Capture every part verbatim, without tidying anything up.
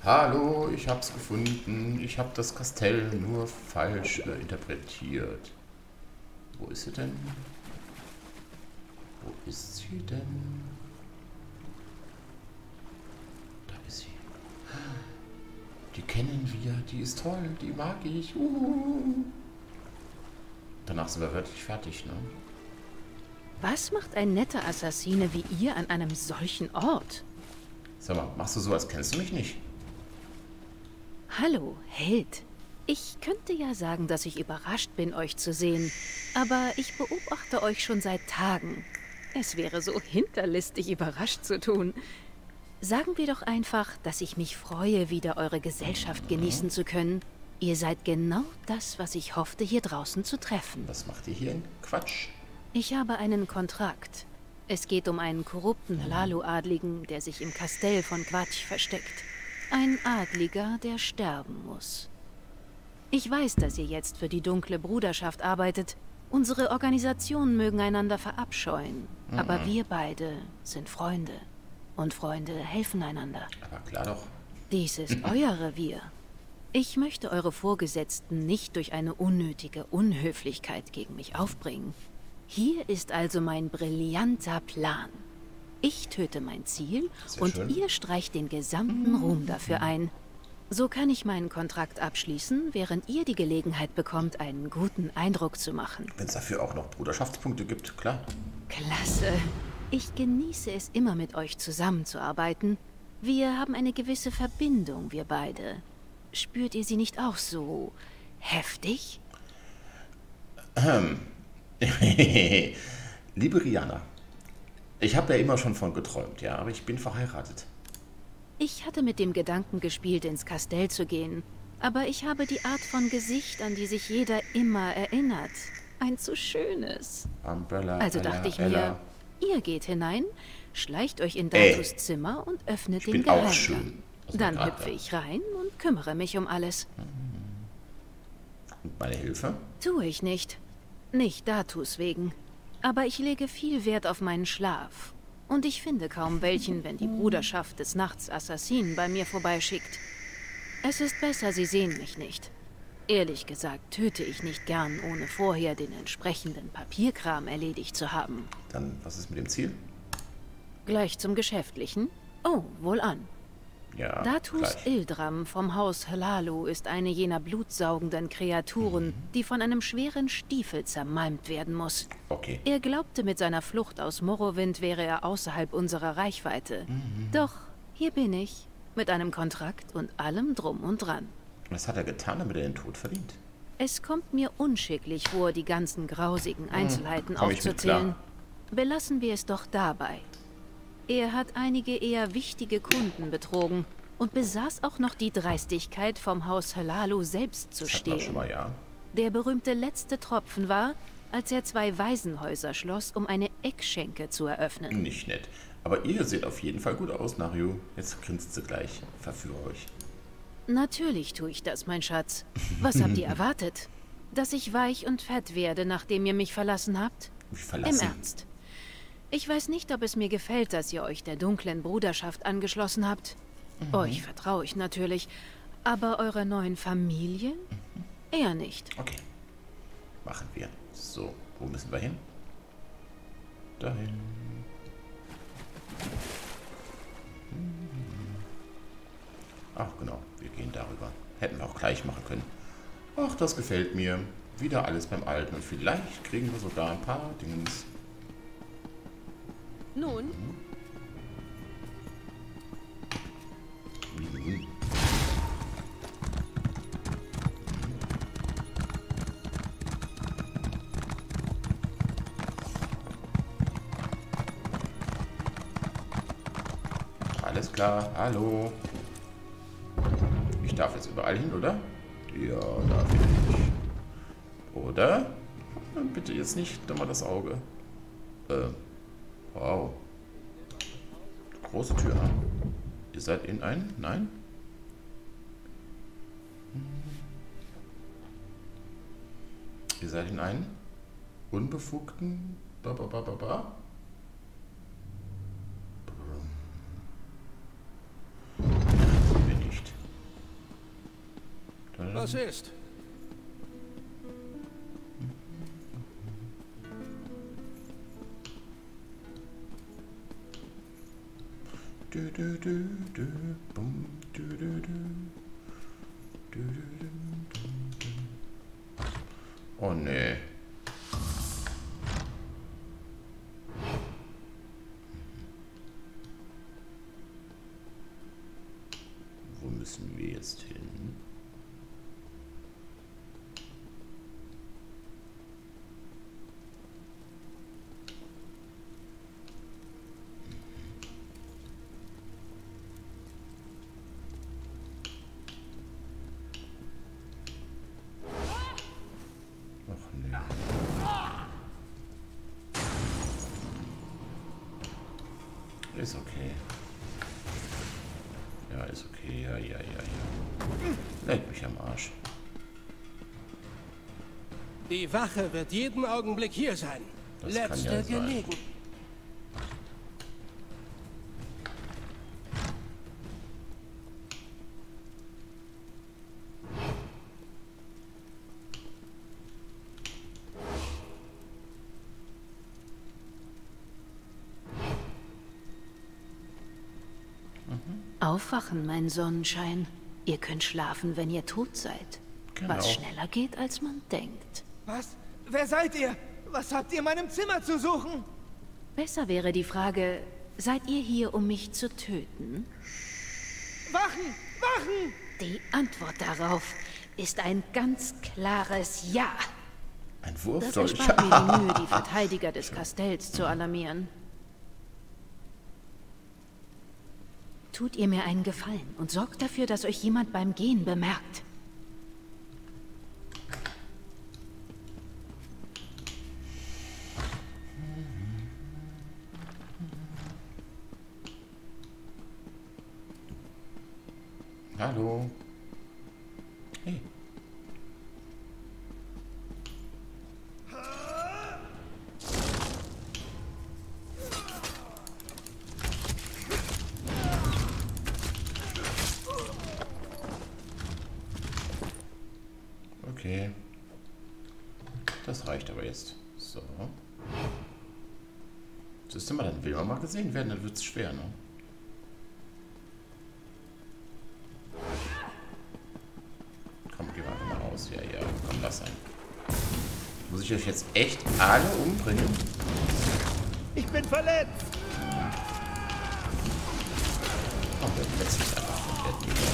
Hallo, ich hab's gefunden. Ich hab das Kastell nur falsch äh, interpretiert. Wo ist sie denn? Wo ist sie denn? Da ist sie. Die kennen wir, die ist toll, die mag ich. Uhu. Danach sind wir wirklich fertig, ne? Was macht ein netter Assassine wie ihr an einem solchen Ort? Sag mal, machst du so, als kennst du mich nicht? Hallo, Held. Ich könnte ja sagen, dass ich überrascht bin, euch zu sehen. Aber ich beobachte euch schon seit Tagen. Es wäre so hinterlistig, überrascht zu tun. Sagen wir doch einfach, dass ich mich freue, wieder eure Gesellschaft genießen zu können. Ihr seid genau das, was ich hoffte, hier draußen zu treffen. Was macht ihr hier in Quatsch? Ich habe einen Kontrakt. Es geht um einen korrupten Hlaalu-Adligen, der sich im Kastell von Quatsch versteckt. Ein Adliger, der sterben muss. Ich weiß, dass ihr jetzt für die dunkle Bruderschaft arbeitet. Unsere Organisationen mögen einander verabscheuen. Mhm. Aber wir beide sind Freunde. Und Freunde helfen einander. Aber klar doch. Dies ist euer Revier. Ich möchte eure Vorgesetzten nicht durch eine unnötige Unhöflichkeit gegen mich aufbringen. Hier ist also mein brillanter Plan. Ich töte mein Ziel und schön. Ihr streicht den gesamten Ruhm dafür ein. So kann ich meinen Kontrakt abschließen, während ihr die Gelegenheit bekommt, einen guten Eindruck zu machen. Wenn es dafür auch noch Bruderschaftspunkte gibt, klar. Klasse. Ich genieße es immer, mit euch zusammenzuarbeiten. Wir haben eine gewisse Verbindung, wir beide. Spürt ihr sie nicht auch so heftig? Ähm. Liebe Rihanna, ich habe ja immer schon von geträumt, ja, aber ich bin verheiratet. Ich hatte mit dem Gedanken gespielt, ins Kastell zu gehen. Aber ich habe die Art von Gesicht, an die sich jeder immer erinnert. Ein zu schönes. Umbrella, also Ella, dachte ich Ella. mir, ihr geht hinein, schleicht euch in Datus Ey, Zimmer und öffnet ich den bin Geheimgang. auch schön. Also Dann gerade. hüpfe ich rein und kümmere mich um alles. Und meine Hilfe? Tue ich nicht. Nicht Datus wegen. Aber ich lege viel Wert auf meinen Schlaf. Und ich finde kaum welchen, wenn die Bruderschaft des Nachts Assassinen bei mir vorbeischickt. Es ist besser, sie sehen mich nicht. Ehrlich gesagt töte ich nicht gern, ohne vorher den entsprechenden Papierkram erledigt zu haben. Dann, was ist mit dem Ziel? Gleich zum Geschäftlichen? Oh, wohlan. Ja, Datus gleich. Ildram vom Haus Hlaalu ist eine jener blutsaugenden Kreaturen, mhm. die von einem schweren Stiefel zermalmt werden muss. Okay. Er glaubte, mit seiner Flucht aus Morrowind wäre er außerhalb unserer Reichweite. Mhm. Doch hier bin ich, mit einem Kontrakt und allem drum und dran. Was hat er getan, damit er den Tod verdient? Es kommt mir unschicklich vor, die ganzen grausigen Einzelheiten mhm. aufzuzählen. Belassen wir es doch dabei. Er hat einige eher wichtige Kunden betrogen und besaß auch noch die Dreistigkeit, vom Haus Hlaalu selbst zu das stehlen. Schon mal, ja. Der berühmte letzte Tropfen war, als er zwei Waisenhäuser schloss, um eine Eckschenke zu eröffnen. Nicht nett. Aber ihr seht auf jeden Fall gut aus, Nario. Jetzt grinst sie gleich. Verführe euch. Natürlich tue ich das, mein Schatz. Was habt ihr erwartet? Dass ich weich und fett werde, nachdem ihr mich verlassen habt? Mich verlassen? Im Ernst. Ich weiß nicht, ob es mir gefällt, dass ihr euch der dunklen Bruderschaft angeschlossen habt. Mhm. Euch vertraue ich natürlich. Aber eurer neuen Familie? Mhm. Eher nicht. Okay. Machen wir. So, wo müssen wir hin? Dahin. Ach genau, wir gehen darüber. Hätten wir auch gleich machen können. Ach, das gefällt mir. Wieder alles beim Alten. Und vielleicht kriegen wir sogar ein paar Dingens. Nun? Mhm. Alles klar, hallo. Ich darf jetzt überall hin, oder? Ja, darf ich. Oder? Bitte jetzt nicht, dann mal das Auge. Äh. Wow. Große Tür. Ihr seid in ein? Nein? Ihr seid in einen unbefugten... Ba, ba, ba, ba, ba. Sind wir nicht. Was ist? Du, du, du, du, bum, du, du, du. Du, du, du, du, du. Oh nee. Wo müssen wir jetzt hin? Ist okay. Ja, ist okay. Ja, ja, ja, ja. Leck mich am Arsch. Die Wache wird jeden Augenblick hier sein. Das Letzte kann ja sein. gelegen. Aufwachen, mein Sonnenschein. Ihr könnt schlafen, wenn ihr tot seid. Genau. Was schneller geht, als man denkt. Was? Wer seid ihr? Was habt ihr in meinem Zimmer zu suchen? Besser wäre die Frage, seid ihr hier, um mich zu töten? Wachen! Wachen! Die Antwort darauf ist ein ganz klares Ja. Ein Das Wurfdolch. erspart mir die Mühe, die Verteidiger des Kastells zu alarmieren. Tut ihr mir einen Gefallen und sorgt dafür, dass euch jemand beim Gehen bemerkt. Hallo. Hey. Okay. Das reicht aber jetzt. So. Siehst du mal, dann will man mal gesehen werden, dann wird es schwer, ne? Komm, geh mal einfach mal raus. Ja, ja, komm, lass sein. Muss ich euch jetzt echt alle umbringen? Ich bin verletzt! Komm, wir verletzen uns einfach komplett nicht.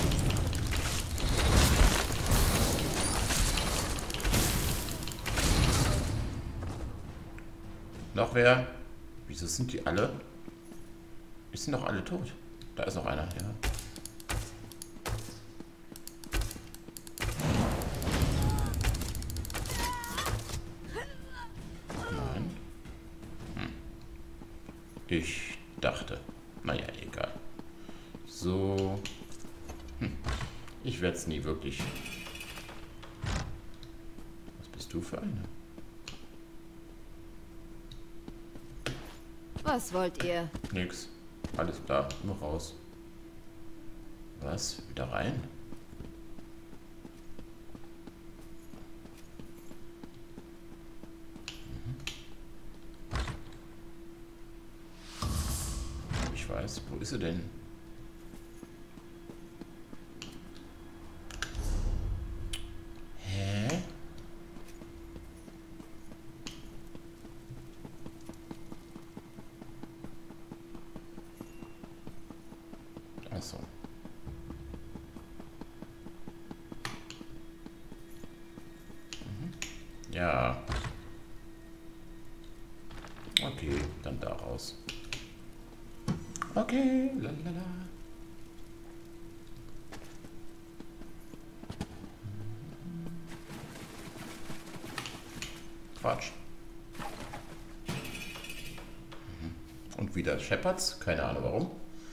Noch wer? Wieso sind die alle? Die sind doch alle tot. Da ist noch einer, ja. Nein. Hm. Ich dachte. Naja, egal. So. Hm. Ich werde es nie wirklich. Was bist du für eine? Was wollt ihr? Nix. Alles klar, nur raus. Was? Wieder rein? Mhm. Ich weiß. Wo ist sie denn? Hä? Achso. Mhm. Ja. Okay, dann da raus. Okay, lalala. Quatsch. Mhm. Und wieder Shepherds, keine Ahnung warum.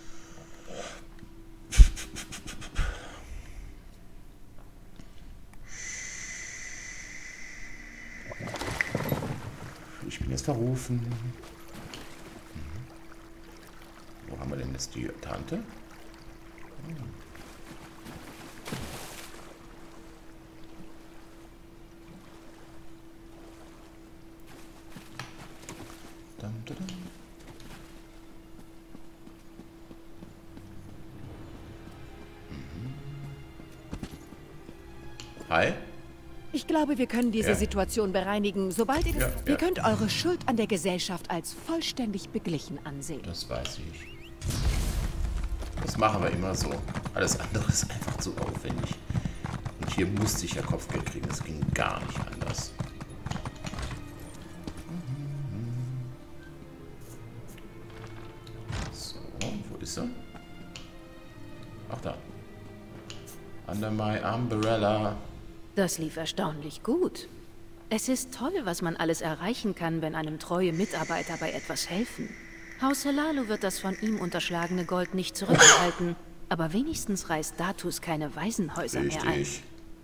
Ich bin jetzt verrufen. Mhm. Wo haben wir denn jetzt die Tante? Hm. Hi. Ich glaube, wir können diese Ja. Situation bereinigen, sobald ihr das... Ja, Ihr ja. könnt eure Schuld an der Gesellschaft als vollständig beglichen ansehen. Das weiß ich. Das machen wir immer so. Alles andere ist einfach zu aufwendig. Und hier musste ich ja Kopfgeld kriegen. Das ging gar nicht anders. So, wo ist er? Ach, da. Under my umbrella. Das lief erstaunlich gut. Es ist toll, was man alles erreichen kann, wenn einem treue Mitarbeiter bei etwas helfen. Haus Helalo wird das von ihm unterschlagene Gold nicht zurückhalten, aber wenigstens reißt Datus keine Waisenhäuser mehr ein. Richtig.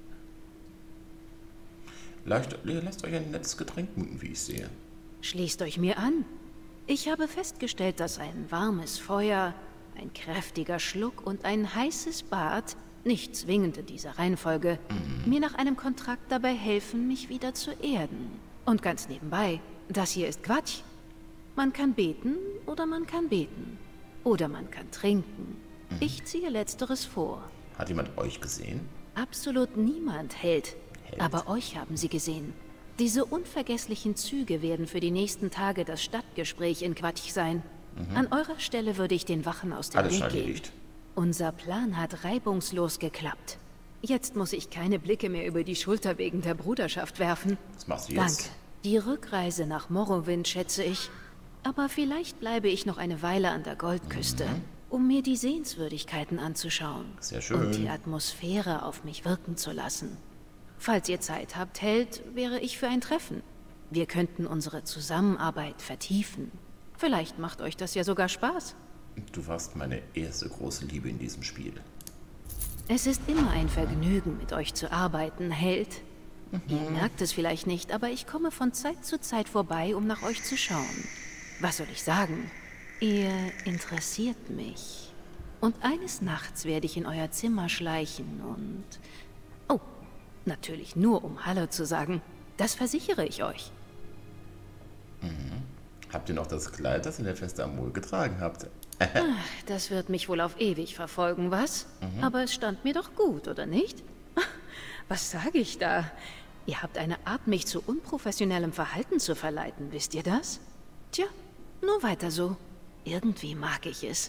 Leicht, lasst euch ein nettes Getränk muten, wie ich sehe. Schließt euch mir an. Ich habe festgestellt, dass ein warmes Feuer, ein kräftiger Schluck und ein heißes Bad, nicht zwingend in dieser Reihenfolge, mhm. mir nach einem Kontrakt dabei helfen, mich wieder zu erden. Und ganz nebenbei, das hier ist Quatsch. Man kann beten oder man kann beten. Oder man kann trinken. Mhm. Ich ziehe Letzteres vor. Hat jemand euch gesehen? Absolut niemand hält. Hält. Aber euch haben sie gesehen. Diese unvergesslichen Züge werden für die nächsten Tage das Stadtgespräch in Quatsch sein. Mhm. An eurer Stelle würde ich den Wachen aus dem Alles Weg schon gehen. erledigt. Unser Plan hat reibungslos geklappt. Jetzt muss ich keine Blicke mehr über die Schulter wegen der Bruderschaft werfen. Was machst du jetzt? Danke. Die Rückreise nach Morrowind schätze ich. Aber vielleicht bleibe ich noch eine Weile an der Goldküste, mhm. um mir die Sehenswürdigkeiten anzuschauen. Sehr schön. Und die Atmosphäre auf mich wirken zu lassen. Falls ihr Zeit habt, Held, wäre ich für ein Treffen. Wir könnten unsere Zusammenarbeit vertiefen. Vielleicht macht euch das ja sogar Spaß. Du warst meine erste große Liebe in diesem Spiel. Es ist immer ein Vergnügen, mit euch zu arbeiten, Held. Mhm. Ihr merkt es vielleicht nicht, aber ich komme von Zeit zu Zeit vorbei, um nach euch zu schauen. Was soll ich sagen? Ihr interessiert mich. Und eines Nachts werde ich in euer Zimmer schleichen und... Oh, natürlich nur, um Hallo zu sagen. Das versichere ich euch. Mhm. Habt ihr noch das Kleid, das ihr in der Feste am Mol getragen habt? Ach, das wird mich wohl auf ewig verfolgen, was? Mhm. Aber es stand mir doch gut, oder nicht? Was sage ich da? Ihr habt eine Art, mich zu unprofessionellem Verhalten zu verleiten, wisst ihr das? Tja, nur weiter so. Irgendwie mag ich es.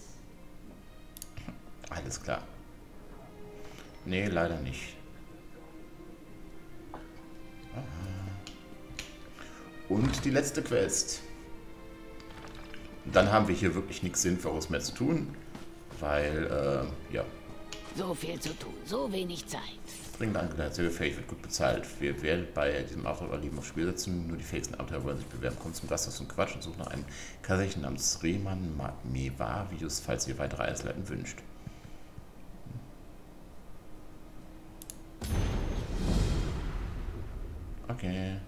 Alles klar. Nee, leider nicht. Und die letzte Quest. Dann haben wir hier wirklich nichts Sinnvolles mehr zu tun, weil, äh, ja. So viel zu tun, so wenig Zeit. Dringende Angelegenheit, fähig wird gut bezahlt. Wir werden bei diesem Abenteuerleben aufs Spiel setzen, nur die fähigsten Abenteuer wollen sich bewerben. Kommt zum Gasthaus und Quatsch und sucht nach einem Kassechen namens Rehmann Mevavius, falls ihr weitere Eisleiten wünscht. Okay.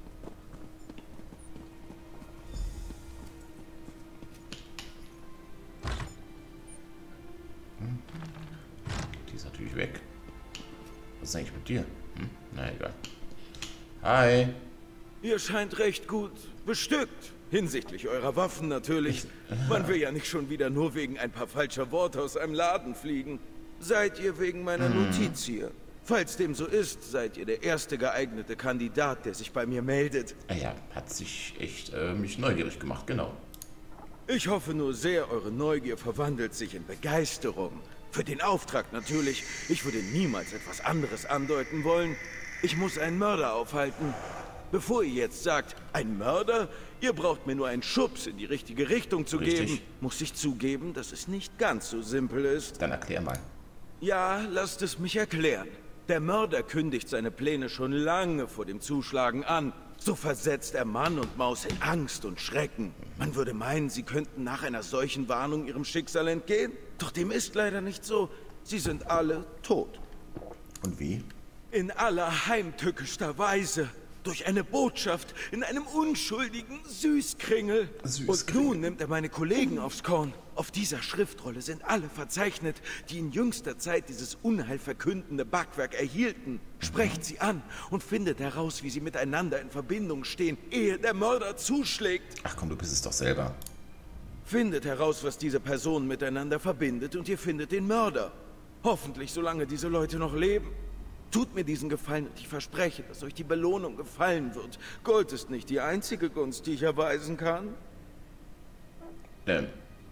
Die ist natürlich weg. Was ist eigentlich mit dir? Hm? Na egal. Hi. Ihr scheint recht gut bestückt. Hinsichtlich eurer Waffen natürlich. Man will ja nicht schon wieder nur wegen ein paar falscher Worte aus einem Laden fliegen. Seid ihr wegen meiner hm. Notiz hier? Falls dem so ist, seid ihr der erste geeignete Kandidat, der sich bei mir meldet. Ah ja, hat sich echt äh, mich neugierig gemacht, genau. Ich hoffe nur sehr, eure Neugier verwandelt sich in Begeisterung. Für den Auftrag natürlich. Ich würde niemals etwas anderes andeuten wollen. Ich muss einen Mörder aufhalten. Bevor ihr jetzt sagt, ein Mörder? Ihr braucht mir nur einen Schubs in die richtige Richtung zu Richtig. geben. Muss ich zugeben, dass es nicht ganz so simpel ist. Dann erklär mal. Ja, lasst es mich erklären. Der Mörder kündigt seine Pläne schon lange vor dem Zuschlagen an. So versetzt er Mann und Maus in Angst und Schrecken. Man würde meinen, sie könnten nach einer solchen Warnung ihrem Schicksal entgehen. Doch dem ist leider nicht so. Sie sind alle tot. Und wie? In aller heimtückischster Weise. Durch eine Botschaft in einem unschuldigen Süßkringel. Süßkringel. Und nun nimmt er meine Kollegen aufs Korn. Auf dieser Schriftrolle sind alle verzeichnet, die in jüngster Zeit dieses Unheil verkündende Backwerk erhielten. Sprecht sie an und findet heraus, wie sie miteinander in Verbindung stehen, ehe der Mörder zuschlägt. Ach komm, du bist es doch selber. Findet heraus, was diese Personen miteinander verbindet und ihr findet den Mörder. Hoffentlich, solange diese Leute noch leben. Tut mir diesen Gefallen und ich verspreche, dass euch die Belohnung gefallen wird. Gold ist nicht die einzige Gunst, die ich erweisen kann. Ähm.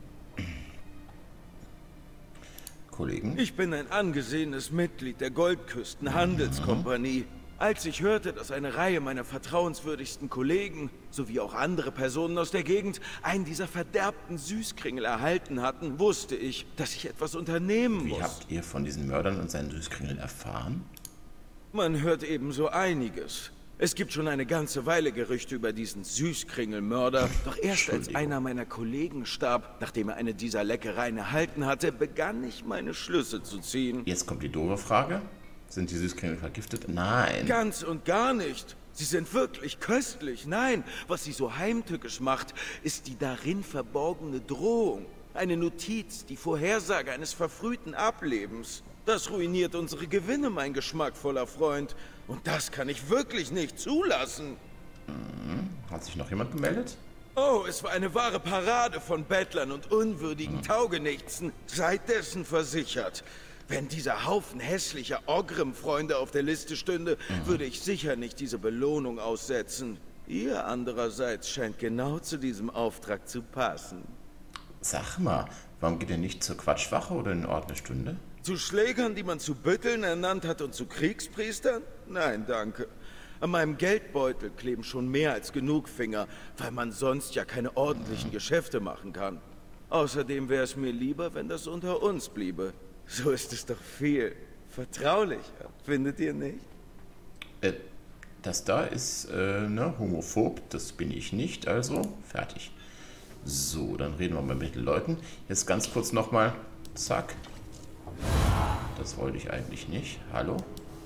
Kollegen? Ich bin ein angesehenes Mitglied der Goldküsten-Handelskompanie. Als ich hörte, dass eine Reihe meiner vertrauenswürdigsten Kollegen, sowie auch andere Personen aus der Gegend, einen dieser verderbten Süßkringel erhalten hatten, wusste ich, dass ich etwas unternehmen Wie muss. habt ihr von diesen Mördern und seinen Süßkringeln erfahren? Man hört ebenso einiges. Es gibt schon eine ganze Weile Gerüchte über diesen Süßkringelmörder. Doch erst als einer meiner Kollegen starb, nachdem er eine dieser Leckereien erhalten hatte, begann ich meine Schlüsse zu ziehen. Jetzt kommt die doofe Frage. Sind die Süßkringel vergiftet? Nein. Ganz und gar nicht. Sie sind wirklich köstlich. Nein, was sie so heimtückisch macht, ist die darin verborgene Drohung. Eine Notiz, die Vorhersage eines verfrühten Ablebens. Das ruiniert unsere Gewinne, mein geschmackvoller Freund. Und das kann ich wirklich nicht zulassen. Hm, hat sich noch jemand gemeldet? Oh, es war eine wahre Parade von Bettlern und unwürdigen Taugenichtsen. Seid dessen versichert. Wenn dieser Haufen hässlicher Ogrim-Freunde auf der Liste stünde, mhm. würde ich sicher nicht diese Belohnung aussetzen. Ihr andererseits scheint genau zu diesem Auftrag zu passen. Sag mal, warum geht ihr nicht zur Quatschwache oder in Ort eine Stunde? Zu Schlägern, die man zu Bütteln ernannt hat und zu Kriegspriestern? Nein, danke. An meinem Geldbeutel kleben schon mehr als genug Finger, weil man sonst ja keine ordentlichen Geschäfte machen kann. Außerdem wäre es mir lieber, wenn das unter uns bliebe. So ist es doch viel vertraulicher, findet ihr nicht? Äh, das da ist, äh, ne, homophob, das bin ich nicht, also fertig. So, dann reden wir mal mit den Leuten. Jetzt ganz kurz nochmal, zack. Das wollte ich eigentlich nicht. Hallo?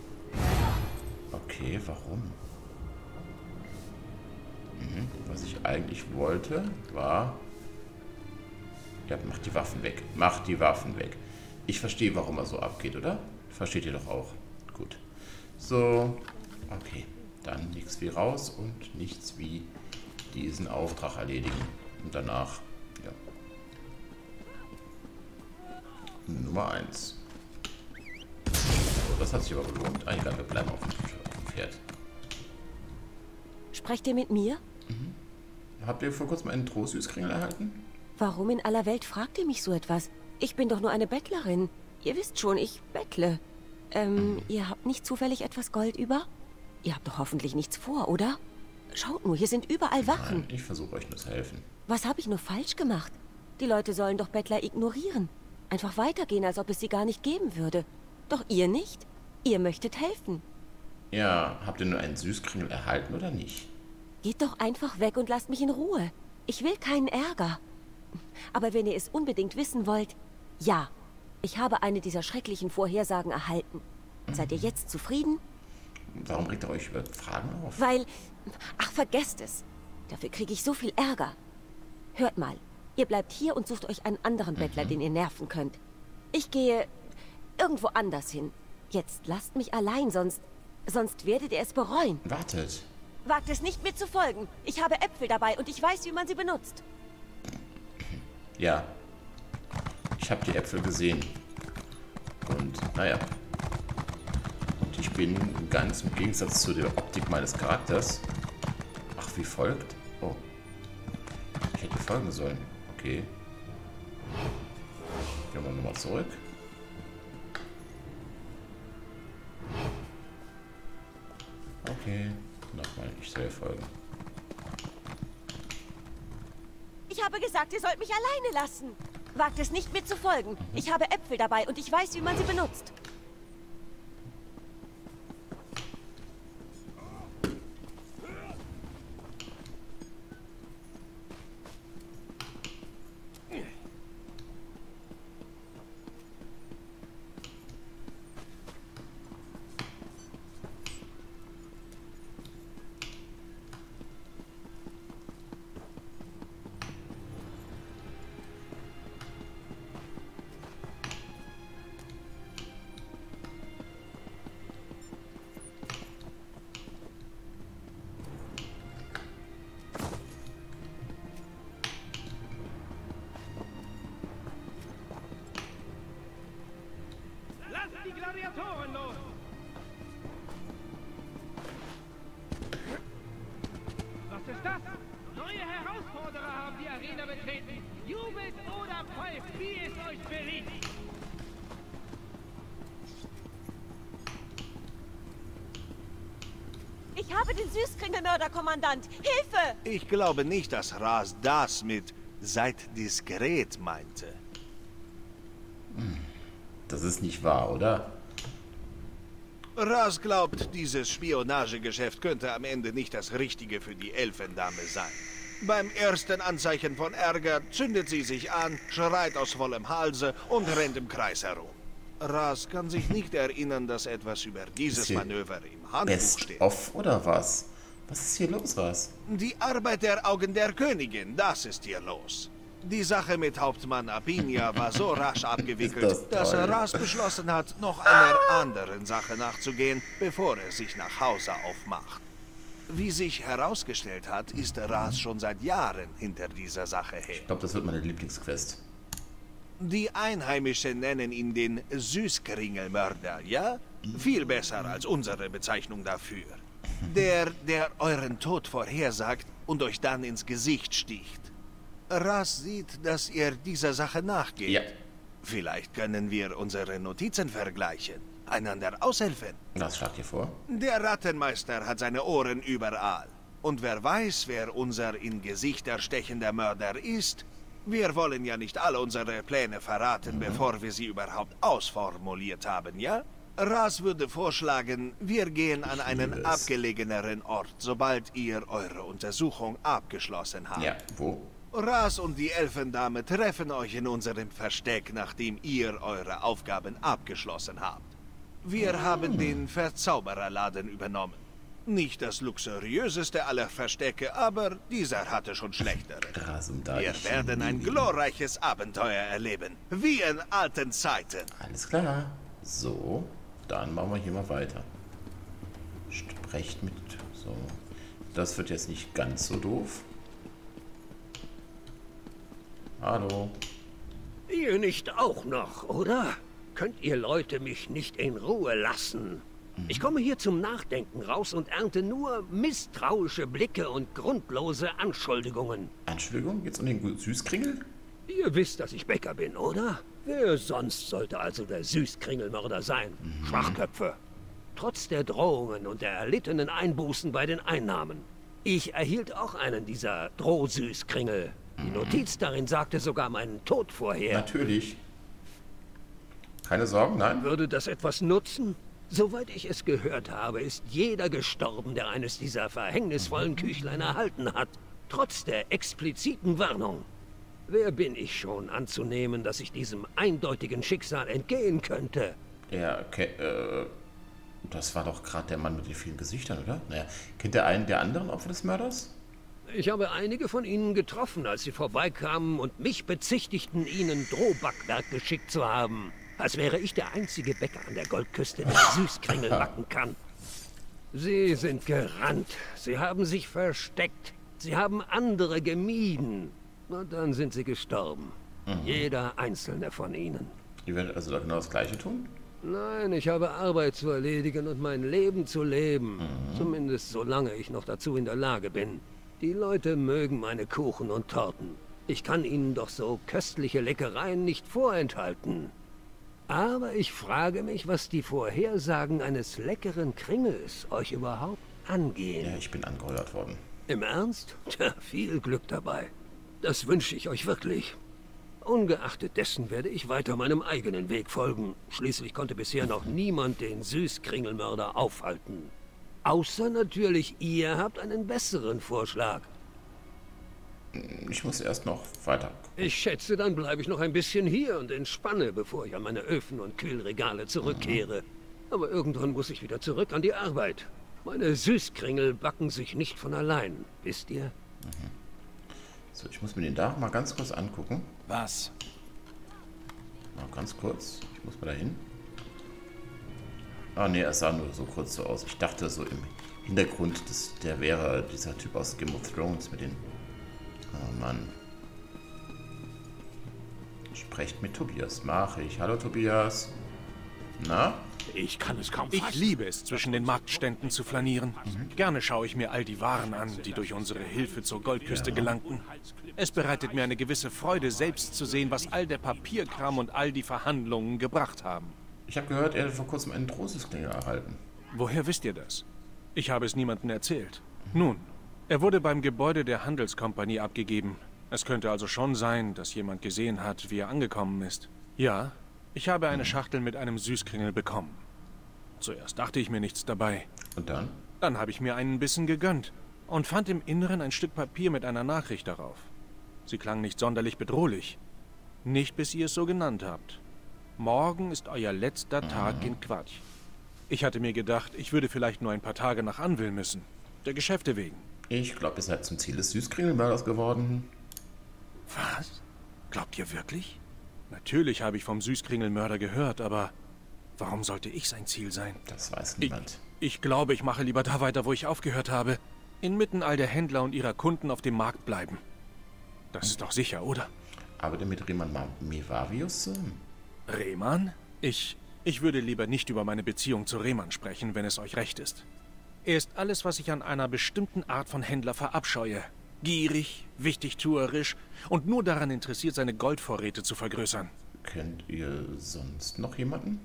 Okay, warum? Mhm. Was ich eigentlich wollte, war... Ja, macht die Waffen weg. Macht die Waffen weg. Ich verstehe, warum er so abgeht, oder? Versteht ihr doch auch. Gut. So, okay. Dann nichts wie raus und nichts wie diesen Auftrag erledigen. Und danach, ja. Nummer eins. Das hat sich aber gelohnt. Ah, egal, wir bleiben auf dem Pferd. Sprecht ihr mit mir? Mhm. Habt ihr vor kurzem einen Trost-Süßkringel erhalten? Warum in aller Welt fragt ihr mich so etwas? Ich bin doch nur eine Bettlerin. Ihr wisst schon, ich bettle. Ähm, mhm. ihr habt nicht zufällig etwas Gold über? Ihr habt doch hoffentlich nichts vor, oder? Schaut nur, hier sind überall Wachen. Nein, ich versuche euch nur zu helfen. Was habe ich nur falsch gemacht? Die Leute sollen doch Bettler ignorieren. Einfach weitergehen, als ob es sie gar nicht geben würde. Doch ihr nicht? Ihr möchtet helfen. Ja, habt ihr nur einen Süßkringel erhalten oder nicht? Geht doch einfach weg und lasst mich in Ruhe. Ich will keinen Ärger. Aber wenn ihr es unbedingt wissen wollt, ja, ich habe eine dieser schrecklichen Vorhersagen erhalten. Mhm. Seid ihr jetzt zufrieden? Warum regt ihr euch über Fragen auf? Weil, ach, vergesst es. Dafür kriege ich so viel Ärger. Hört mal, ihr bleibt hier und sucht euch einen anderen mhm. Bettler, den ihr nerven könnt. Ich gehe irgendwo anders hin. Jetzt lasst mich allein, sonst, sonst werdet ihr es bereuen. Wartet. Wagt es nicht, mir zu folgen. Ich habe Äpfel dabei und ich weiß, wie man sie benutzt. Ja. Ich habe die Äpfel gesehen. Und, naja. Und ich bin ganz im Gegensatz zu der Optik meines Charakters. Ach, wie folgt? Oh. Ich hätte folgen sollen. Okay. Gehen wir nochmal zurück. Okay. Nochmal, ich soll folgen. Ich habe gesagt, ihr sollt mich alleine lassen. Wagt es nicht, mir zu folgen. Ich habe Äpfel dabei und ich weiß, wie man sie benutzt. Die Gladiatoren los! ist das? Neue Herausforderer haben die Arena betreten. Jubelt oder pfeift, wie es euch beliebt. Ich habe den Süßkringelmörder, Kommandant. Hilfe! Ich glaube nicht, dass Ras das mit seid diskret meinte. Das ist nicht wahr, oder? Ras glaubt, dieses Spionagegeschäft könnte am Ende nicht das Richtige für die Elfendame sein. Beim ersten Anzeichen von Ärger zündet sie sich an, schreit aus vollem Halse und rennt im Kreis herum. Ras kann sich nicht erinnern, dass etwas über dieses Manöver im Handbuch Best steht. of oder was? Was ist hier los, Ras? Die Arbeit der Augen der Königin, das ist hier los. Die Sache mit Hauptmann Apinia war so rasch abgewickelt, das dass toll. Ras beschlossen hat, noch einer anderen Sache nachzugehen, bevor er sich nach Hause aufmacht. Wie sich herausgestellt hat, ist Ras schon seit Jahren hinter dieser Sache her. Ich glaube, das wird meine Lieblingsquest. Die Einheimischen nennen ihn den Süßkringelmörder, ja? Viel besser als unsere Bezeichnung dafür. Der, der euren Tod vorhersagt und euch dann ins Gesicht sticht. Ras sieht, dass ihr dieser Sache nachgeht. Ja. Vielleicht können wir unsere Notizen vergleichen, einander aushelfen. Was schlagt ihr vor? Der Rattenmeister hat seine Ohren überall. Und wer weiß, wer unser in Gesichter stechender Mörder ist? Wir wollen ja nicht alle unsere Pläne verraten, mhm. bevor wir sie überhaupt ausformuliert haben, ja? Ras würde vorschlagen, wir gehen an einen abgelegeneren Ort, sobald ihr eure Untersuchung abgeschlossen habt. Ja, wo? Ras und die Elfendame treffen euch in unserem Versteck, nachdem ihr eure Aufgaben abgeschlossen habt. Wir hm. haben den Verzaubererladen übernommen. Nicht das luxuriöseste aller Verstecke, aber dieser hatte schon schlechtere. Wir werden ein glorreiches Abenteuer erleben, wie in alten Zeiten. Alles klar. So, dann machen wir hier mal weiter. Sprecht mit... So. Das wird jetzt nicht ganz so doof. Hallo. Ihr nicht auch noch, oder? Könnt ihr Leute mich nicht in Ruhe lassen? Mhm. Ich komme hier zum Nachdenken raus und ernte nur misstrauische Blicke und grundlose Anschuldigungen. Anschuldigung? Jetzt um den Süßkringel? Ihr wisst, dass ich Bäcker bin, oder? Wer sonst sollte also der Süßkringelmörder sein? Mhm. Schwachköpfe. Trotz der Drohungen und der erlittenen Einbußen bei den Einnahmen. Ich erhielt auch einen dieser Drohsüßkringel. Die Notiz darin sagte sogar meinen Tod vorher. Natürlich. Keine Sorgen, nein? Würde das etwas nutzen? Soweit ich es gehört habe, ist jeder gestorben, der eines dieser verhängnisvollen Küchlein erhalten hat. Trotz der expliziten Warnung. Wer bin ich schon, anzunehmen, dass ich diesem eindeutigen Schicksal entgehen könnte? Ja, okay, äh... Das war doch gerade der Mann mit den vielen Gesichtern, oder? Naja, kennt der einen der anderen Opfer des Mörders? Ich habe einige von ihnen getroffen, als sie vorbeikamen und mich bezichtigten, ihnen Drohbackwerk geschickt zu haben. Als wäre ich der einzige Bäcker an der Goldküste, der Süßkringel backen kann. Sie sind gerannt. Sie haben sich versteckt. Sie haben andere gemieden. Und dann sind sie gestorben. Mhm. Jeder einzelne von ihnen. Ihr werdet also da genau das Gleiche tun? Nein, ich habe Arbeit zu erledigen und mein Leben zu leben. Mhm. Zumindest solange ich noch dazu in der Lage bin. Die Leute mögen meine Kuchen und Torten. Ich kann ihnen doch so köstliche Leckereien nicht vorenthalten. Aber ich frage mich, was die Vorhersagen eines leckeren Kringels euch überhaupt angehen. Ja, ich bin angeheuert worden. Im Ernst? Tja, viel Glück dabei. Das wünsche ich euch wirklich. Ungeachtet dessen werde ich weiter meinem eigenen Weg folgen. Schließlich konnte bisher noch niemand den Süßkringelmörder aufhalten. Außer natürlich, ihr habt einen besseren Vorschlag. Ich muss erst noch weiter. Ich schätze, dann bleibe ich noch ein bisschen hier und entspanne, bevor ich an meine Öfen und Kühlregale zurückkehre. Mhm. Aber irgendwann muss ich wieder zurück an die Arbeit. Meine Süßkringel backen sich nicht von allein, wisst ihr? Mhm. So, ich muss mir den da mal ganz kurz angucken. Was? Mal ganz kurz. Ich muss mal da hin. Ah, ne, es sah nur so kurz so aus. Ich dachte so im Hintergrund, dass der wäre dieser Typ aus Game of Thrones mit den... Oh Mann. Sprecht mit Tobias. Mache ich. Hallo Tobias. Na? Ich kann es kaum Ich fassen. liebe es, zwischen den Marktständen zu flanieren. Gerne schaue ich mir all die Waren an, die durch unsere Hilfe zur Goldküste gelangten. Es bereitet mir eine gewisse Freude, selbst zu sehen, was all der Papierkram und all die Verhandlungen gebracht haben. Ich habe gehört, er hat vor kurzem einen Trostesklingel erhalten. Woher wisst ihr das? Ich habe es niemandem erzählt. Nun, er wurde beim Gebäude der Handelskompanie abgegeben. Es könnte also schon sein, dass jemand gesehen hat, wie er angekommen ist. Ja, ich habe eine Schachtel mit einem Süßkringel bekommen. Zuerst dachte ich mir nichts dabei. Und dann? Dann habe ich mir einen Bissen gegönnt und fand im Inneren ein Stück Papier mit einer Nachricht darauf. Sie klang nicht sonderlich bedrohlich. Nicht, bis ihr es so genannt habt. Morgen ist euer letzter Tag in Quatsch. Ich hatte mir gedacht, ich würde vielleicht nur ein paar Tage nach Anvil müssen. Der Geschäfte wegen. Ich glaube, ihr seid zum Ziel des Süßkringelmörders geworden. Was? Glaubt ihr wirklich? Natürlich habe ich vom Süßkringelmörder gehört, aber warum sollte ich sein Ziel sein? Das weiß niemand. Ich, ich glaube, ich mache lieber da weiter, wo ich aufgehört habe. Inmitten all der Händler und ihrer Kunden auf dem Markt bleiben. Das ist doch sicher, oder? Aber mit Rehman Mevavius? Rehman? Ich... Ich würde lieber nicht über meine Beziehung zu Rehman sprechen, wenn es euch recht ist. Er ist alles, was ich an einer bestimmten Art von Händler verabscheue. Gierig, wichtigtuerisch und nur daran interessiert, seine Goldvorräte zu vergrößern. Kennt ihr sonst noch jemanden?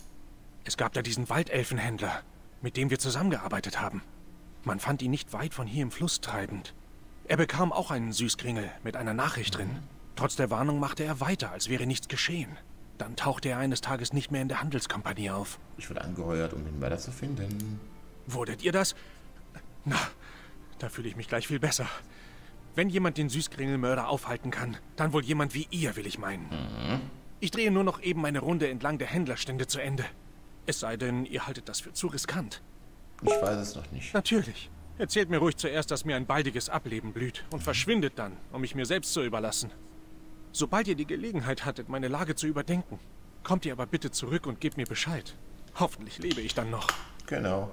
Es gab da diesen Waldelfenhändler, mit dem wir zusammengearbeitet haben. Man fand ihn nicht weit von hier im Fluss treibend. Er bekam auch einen Süßkringel mit einer Nachricht drin. Trotz der Warnung machte er weiter, als wäre nichts geschehen. Dann tauchte er eines Tages nicht mehr in der Handelskompanie auf. Ich wurde angeheuert, um den Mörder zu finden. Wurdet ihr das? Na, da fühle ich mich gleich viel besser. Wenn jemand den Süßkringelmörder aufhalten kann, dann wohl jemand wie ihr, will ich meinen. Mhm. Ich drehe nur noch eben meine Runde entlang der Händlerstände zu Ende. Es sei denn, ihr haltet das für zu riskant. Ich weiß es noch nicht. Natürlich. Erzählt mir ruhig zuerst, dass mir ein baldiges Ableben blüht und verschwindet dann, um mich mir selbst zu überlassen. Sobald ihr die Gelegenheit hattet, meine Lage zu überdenken, kommt ihr aber bitte zurück und gebt mir Bescheid. Hoffentlich lebe ich dann noch. Genau.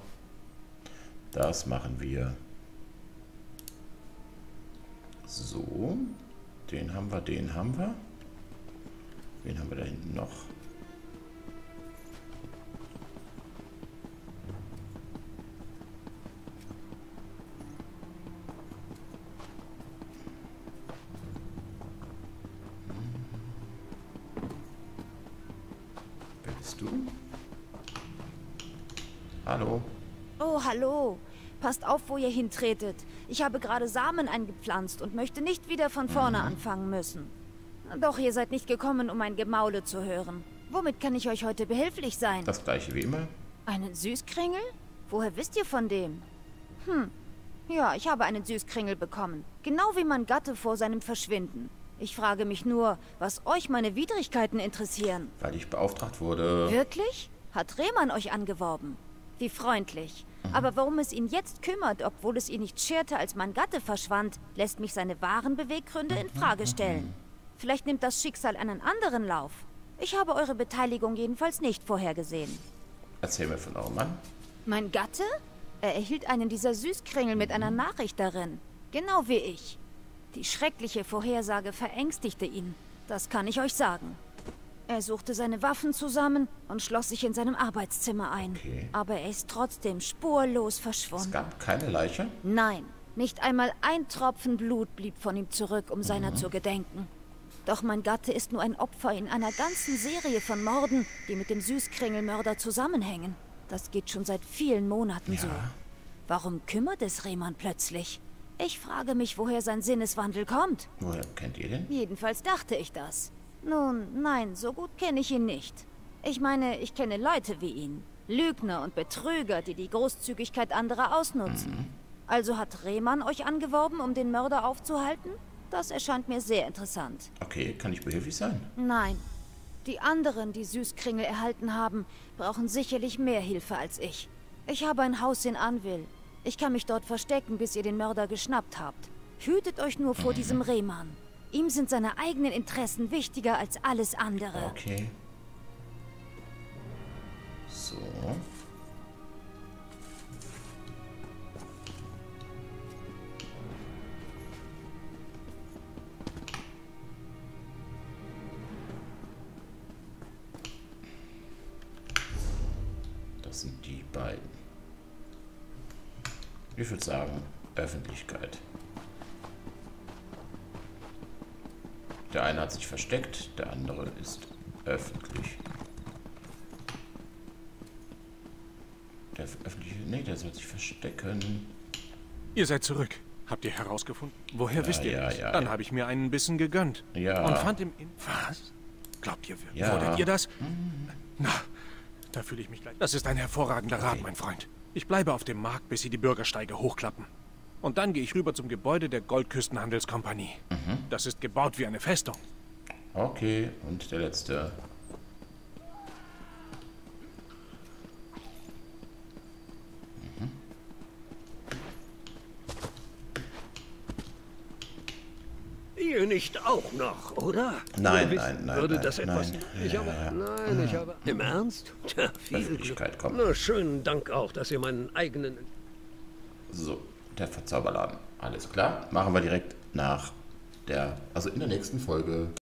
Das machen wir. So. Den haben wir, den haben wir. Wen haben wir da hinten noch? Du? Hallo? Oh, hallo. Passt auf, wo ihr hintretet. Ich habe gerade Samen eingepflanzt und möchte nicht wieder von vorne mhm. anfangen müssen. Doch ihr seid nicht gekommen, um mein Gemaule zu hören. Womit kann ich euch heute behilflich sein? Das gleiche wie immer. Einen Süßkringel? Woher wisst ihr von dem? Hm. Ja, ich habe einen Süßkringel bekommen. Genau wie mein Gatte vor seinem Verschwinden. Ich frage mich nur, was euch meine Widrigkeiten interessieren. Weil ich beauftragt wurde. Wirklich? Hat Rehman euch angeworben? Wie freundlich. Mhm. Aber warum es ihn jetzt kümmert, obwohl es ihn nicht scherte, als mein Gatte verschwand, lässt mich seine wahren Beweggründe in Frage stellen. Vielleicht nimmt das Schicksal einen anderen Lauf. Ich habe eure Beteiligung jedenfalls nicht vorhergesehen. Erzähl mir von eurem Mann. Mein Gatte? Er erhielt einen dieser Süßkringel mit einer Nachricht darin. Genau wie ich. Die schreckliche Vorhersage verängstigte ihn. Das kann ich euch sagen. Er suchte seine Waffen zusammen und schloss sich in seinem Arbeitszimmer ein. Okay. Aber er ist trotzdem spurlos verschwunden. Es gab keine Leiche? Nein, nicht einmal ein Tropfen Blut blieb von ihm zurück, um seiner mhm. zu gedenken. Doch mein Gatte ist nur ein Opfer in einer ganzen Serie von Morden, die mit dem Süßkringelmörder zusammenhängen. Das geht schon seit vielen Monaten ja. so. Warum kümmert es Rehman plötzlich? Ich frage mich, woher sein Sinneswandel kommt. Woher kennt ihr den? Jedenfalls dachte ich das. Nun, nein, so gut kenne ich ihn nicht. Ich meine, ich kenne Leute wie ihn. Lügner und Betrüger, die die Großzügigkeit anderer ausnutzen. Mhm. Also hat Rehman euch angeworben, um den Mörder aufzuhalten? Das erscheint mir sehr interessant. Okay, kann ich behilflich sein? Nein. Die anderen, die Süßkringel erhalten haben, brauchen sicherlich mehr Hilfe als ich. Ich habe ein Haus in Anvil. Ich kann mich dort verstecken, bis ihr den Mörder geschnappt habt. Hütet euch nur vor mhm. diesem Rehman. Ihm sind seine eigenen Interessen wichtiger als alles andere. Okay. So. Das sind die beiden. Ich würde sagen, Öffentlichkeit. Der eine hat sich versteckt, der andere ist öffentlich. Der öffentliche, nee, der soll sich verstecken. Ihr seid zurück. Habt ihr herausgefunden? Woher Ja, wisst ihr ja, das? ja, Dann ja. habe ich mir einen Bissen gegönnt. Ja. Und fand im In... Was? Glaubt ihr, Ja. wolltet ihr das? Na, da fühle ich mich gleich. Das ist ein hervorragender Rat, Okay. mein Freund. Ich bleibe auf dem Markt, bis sie die Bürgersteige hochklappen. Und dann gehe ich rüber zum Gebäude der Goldküstenhandelskompanie. Mhm. Das ist gebaut wie eine Festung. Okay, und der letzte. Ihr nicht auch noch, oder? Nein, Ihr wisst, nein, nein, Würde nein, das etwas... nein. Ich Ja, habe... ja. Nein, ich habe... Im Ernst? Tja, viel Glück. Öffentlichkeit, komm. Na, schönen Dank auch, dass ihr meinen eigenen... So, der Verzauberladen. Alles klar. Machen wir direkt nach der, also in der nächsten Folge.